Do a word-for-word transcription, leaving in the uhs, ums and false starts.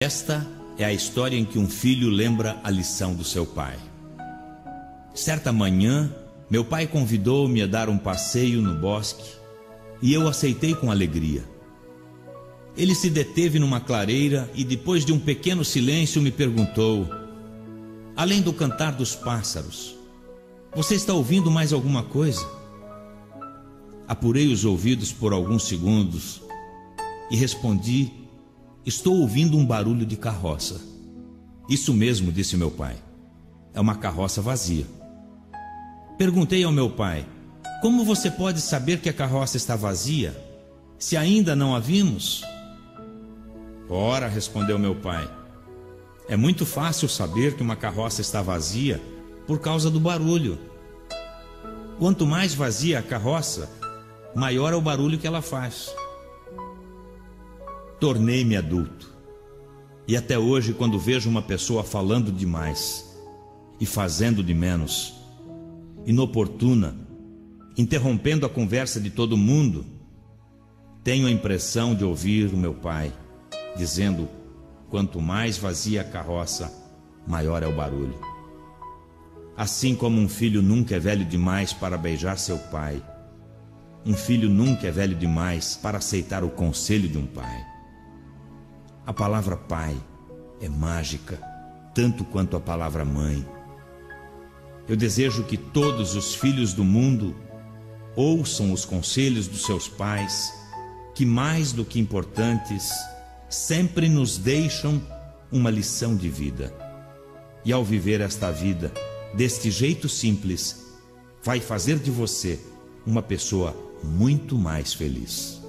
Esta é a história em que um filho lembra a lição do seu pai. Certa manhã, meu pai convidou-me a dar um passeio no bosque e eu aceitei com alegria. Ele se deteve numa clareira e, depois de um pequeno silêncio, me perguntou: além do cantar dos pássaros, você está ouvindo mais alguma coisa? Apurei os ouvidos por alguns segundos e respondi: estou ouvindo um barulho de carroça. Isso mesmo, disse meu pai. É uma carroça vazia. Perguntei ao meu pai: como você pode saber que a carroça está vazia, se ainda não a vimos? Ora, respondeu meu pai, é muito fácil saber que uma carroça está vazia por causa do barulho. Quanto mais vazia a carroça, maior é o barulho que ela faz. Tornei-me adulto. E até hoje, quando vejo uma pessoa falando demais e fazendo de menos, inoportuna, interrompendo a conversa de todo mundo, tenho a impressão de ouvir o meu pai dizendo: quanto mais vazia a carroça, maior é o barulho. Assim como um filho nunca é velho demais para beijar seu pai, um filho nunca é velho demais para aceitar o conselho de um pai. A palavra pai é mágica, tanto quanto a palavra mãe. Eu desejo que todos os filhos do mundo ouçam os conselhos dos seus pais, que mais do que importantes, sempre nos deixam uma lição de vida. E ao viver esta vida deste jeito simples, vai fazer de você uma pessoa muito mais feliz.